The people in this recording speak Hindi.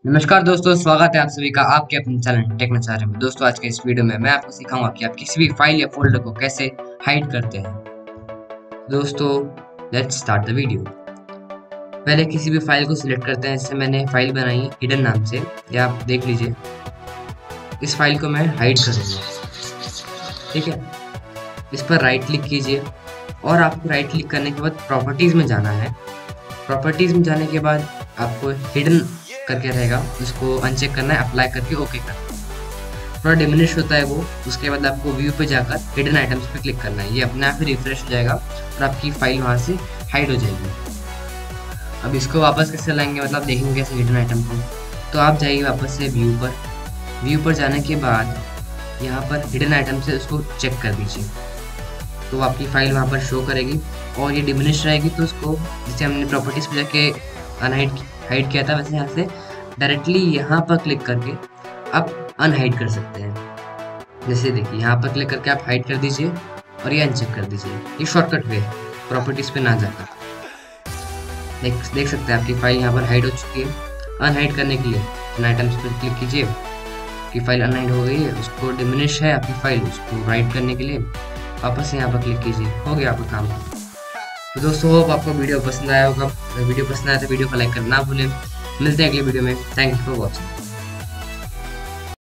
नमस्कार दोस्तों, स्वागत है आप सभी का आपके अपने चैनल टेक्नोचार्य में। दोस्तों, आज के इस वीडियो में मैं आपको सिखाऊंगा कि आप किसी भी फाइल या फोल्डर को कैसे हाइड करते हैं। दोस्तों, लेट्स स्टार्ट द वीडियो। पहले किसी भी फाइल को सिलेक्ट करते हैं। जैसे मैंने फाइल बनाई है हिडन नाम से, या आप देख लीजिए। इस फाइल को मैं हाइड करूँगा, ठीक है। इस पर राइट क्लिक कीजिए और आपको राइट क्लिक करने के बाद प्रॉपर्टीज़ में जाना है। प्रॉपर्टीज़ में जाने के बाद आपको हिडन करके रहेगा, उसको अनचेक करना है, अप्लाई करके ओके करना है। थोड़ा डिमिनिश होता है वो। उसके बाद आपको व्यू पे जाकर हिडन आइटम्स पे क्लिक करना है। ये अपने आप ही रिफ्रेश हो जाएगा और आपकी फाइल वहाँ से हाइड हो जाएगी। अब इसको वापस कैसे लाएंगे, मतलब देखेंगे कैसे हिडन आइटम को। तो आप जाइए वापस से व्यू पर। व्यू पर जाने के बाद यहाँ पर हिडन आइटम से उसको चेक कर दीजिए, तो आपकी फाइल वहाँ पर शो करेगी और ये डिमिनिश रहेगी। तो उसको जैसे हमने प्रॉपर्टीज़ पे जाके हाइड किया था, वैसे यहाँ से डायरेक्टली यहाँ पर क्लिक करके आप अनहाइड कर सकते हैं। जैसे देखिए, यहाँ पर क्लिक करके आप हाइड कर दीजिए और ये अनचेक कर दीजिए। ये शॉर्टकट वे है प्रॉपर्टीज़ पे ना जाकर। देख सकते हैं आपकी फाइल यहाँ पर हाइड हो चुकी है। अनहाइड करने के लिए इन आइटम्स पर क्लिक कीजिए कि फाइल अनहाइड हो गई है। उसको डिमिनिश है आपकी फाइल, उसको राइट करने के लिए वापस यहाँ पर क्लिक कीजिए। हो गया आपका काम। तो दोस्तों, होप आपको वीडियो पसंद आया होगा। अगर वीडियो पसंद आया तो वीडियो को लाइक करना ना भूलें। मिलते हैं अगले वीडियो में। Thank you for watching.